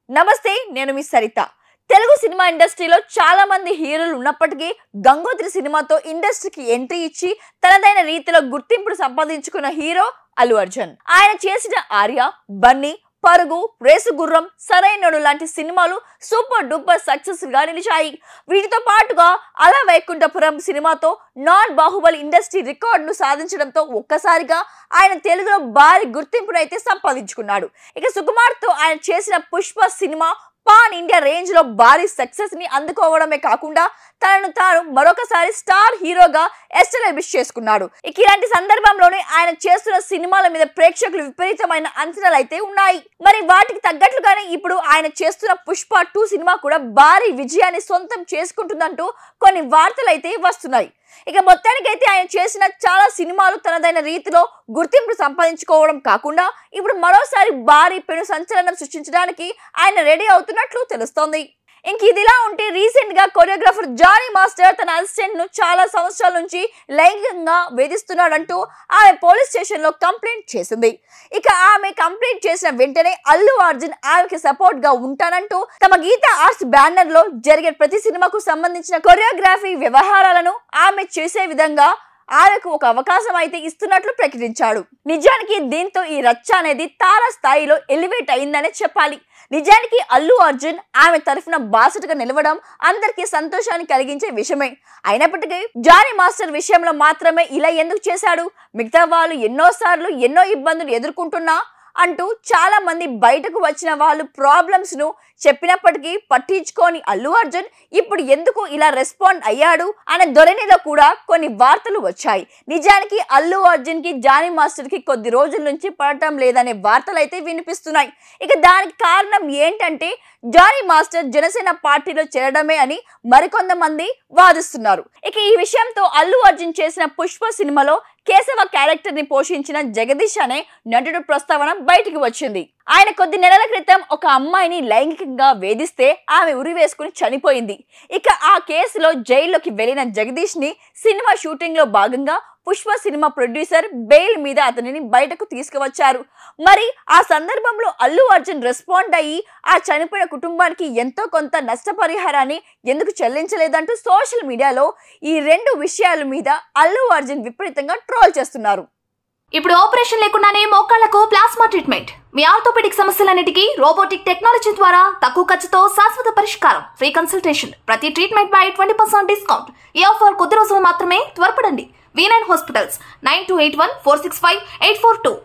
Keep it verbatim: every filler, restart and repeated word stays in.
నమస్తే, నేను మీ సరిత. తెలుగు సినిమా ఇండస్ట్రీలో చాలా మంది హీరోలు ఉన్నప్పటికీ గంగోత్రి సినిమాతో ఇండస్ట్రీకి ఎంట్రీ ఇచ్చి తనదైన రీతిలో గుర్తింపును సంపాదించుకున్న హీరో అల్లు అర్జున్. ఆయన చేసిన ఆర్య, బన్నీ, పరుగు, రేసు గుర్రం, సరైనోడు లాంటి సినిమాలు సూపర్ డూపర్ సక్సెస్ గా నిలిచాయి. వీటితో పాటుగా అల వైకుంఠపురం సినిమాతో నాన్ బాహుబలి ఇండస్ట్రీ రికార్డును సాధించడంతో ఒక్కసారిగా ఆయన తెలుగులో భారీ గుర్తింపును అయితే సంపాదించుకున్నాడు. ఇక సుకుమార్ తో ఆయన చేసిన Pushpa cinema pan India range లో భారీ సక్సెస్ ని అందుకోవడమే కాకుండా తనను తాను మరొకసారి స్టార్ హీరోగా ఎస్టాబ్లిష్ చేసుకున్నాడు. ఇక ఇలాంటి సందర్భంలోనే ఆయన చేస్తున్న సినిమాల మీద ప్రేక్షకులు విపరీతమైన అంచనాలు అయితే ఉన్నాయి. మరి వాటికి తగ్గట్లుగానే ఇప్పుడు ఆయన చేస్తున్న పుష్ప టూ సినిమా కూడా భారీ విజయాన్ని సొంతం చేసుకుంటుందంటూ కొన్ని వార్తలు అయితే వస్తున్నాయి. ఇక మొత్తానికైతే ఆయన చేసిన చాలా సినిమాలు తనదైన రీతిలో గుర్తింపు సంపాదించుకోవడం కాకుండా ఇప్పుడు మరోసారి భారీ పెను సంచలనం సృష్టించడానికి ఆయన రెడీ అవుతున్నట్లు తెలుస్తోంది. ఇంక ఇదిలా ఉంటే రీసెంట్ గా కొరియోగ్రాఫర్ జానీ మాస్టర్ తన అసిస్టెంట్ ను చాలా సంవత్సరాల నుంచి లైంగికంగా వేధిస్తున్నాడంటూ ఆమె పోలీస్ స్టేషన్ లో కంప్లైంట్ చేసింది. ఇక ఆమె కంప్లైంట్ చేసిన వెంటనే అల్లు అర్జున్ ఆమెకి సపోర్ట్ గా ఉంటానంటూ తమ గీత ఆర్ట్స్ బ్యానర్ లో జరిగే ప్రతి సినిమాకు సంబంధించిన కొరియోగ్రఫీ వ్యవహారాలను ఆమె చేసే విధంగా ఆమెకు ఒక అవకాశం అయితే ఇస్తున్నట్లు ప్రకటించాడు. నిజానికి దీంతో ఈ రచ్చ అనేది తారా స్థాయిలో ఎలివేట్ అయిందనే చెప్పాలి. నిజానికి అల్లు అర్జున్ ఆమె తరఫున బాసటగా నిలవడం అందరికీ సంతోషాన్ని కలిగించే విషయమే. అయినప్పటికీ జానీ మాస్టర్ విషయంలో మాత్రమే ఇలా ఎందుకు చేశాడు, మిగతా వాళ్ళు ఎన్నో సార్లు ఎన్నో ఇబ్బందులు ఎదుర్కొంటున్నా అంటూ చాలా మంది బయటకు వచ్చిన వాళ్ళు ప్రాబ్లమ్స్ ను చెప్పినప్పటికీ పట్టించుకొని అల్లు అర్జున్ ఇప్పుడు ఎందుకు ఇలా రెస్పాండ్ అయ్యాడు అనే ధోరణిలో కూడా కొన్ని వార్తలు వచ్చాయి. నిజానికి అల్లు అర్జున్ కి జానీ మాస్టర్ కి కొద్ది రోజుల నుంచి పడటం లేదనే వార్తలు అయితే వినిపిస్తున్నాయి. ఇక దానికి కారణం ఏంటంటే జానీ మాస్టర్ జనసేన పార్టీలో చేరడమే అని మరికొంతమంది వాదిస్తున్నారు. ఇక ఈ విషయంతో అల్లు అర్జున్ చేసిన పుష్ప సినిమాలో కేశవ క్యారెక్టర్ ని పోషించిన జగదీష్ అనే నటుడు ప్రస్తావన బయటికి వచ్చింది. ఆయన కొద్ది నెలల క్రితం ఒక అమ్మాయిని లైంగికంగా వేధిస్తే ఆమె ఉరి వేసుకుని చనిపోయింది. ఇక ఆ కేసులో జైల్లోకి వెళ్లిన జగదీష్ ని సినిమా షూటింగ్ లో భాగంగా పుష్ప సినిమా ప్రొడ్యూసర్ బెయిల్ మీద అతనిని బయటకు తీసుకువచ్చారు. మరి ఆ సందర్భంలో అల్లు అర్జున్ రెస్పాండ్ అయ్యి ఆ చనిపోయిన కుటుంబానికి ఎంతో కొంత నష్టపరిహారాన్ని ఎందుకు చెల్లించలేదంటూ సోషల్ మీడియాలో ఈ రెండు విషయాల మీద అల్లు అర్జున్ విపరీతంగా ట్రోల్ చేస్తున్నారు. ఇప్పుడు ఆపరేషన్ లేకుండానే మోకాళ్లకు ప్లాస్మా ట్రీట్మెంట్. మీ ఆర్థోపెడిక్ సమస్యలన్నిటికీ రోబోటిక్ టెక్నాలజీ ద్వారా తక్కువ ఖర్చుతో శాశ్వత పరిష్కారం. Free consultation. ప్రతి ట్రీట్మెంట్ పై ట్వంటీ పర్సెంట్ డిస్కౌంట్. ఈ ఆఫర్ కొద్ది రోజులు మాత్రమే. త్వరపడండి. V nine hospitals nine two eight one four six five eight four two.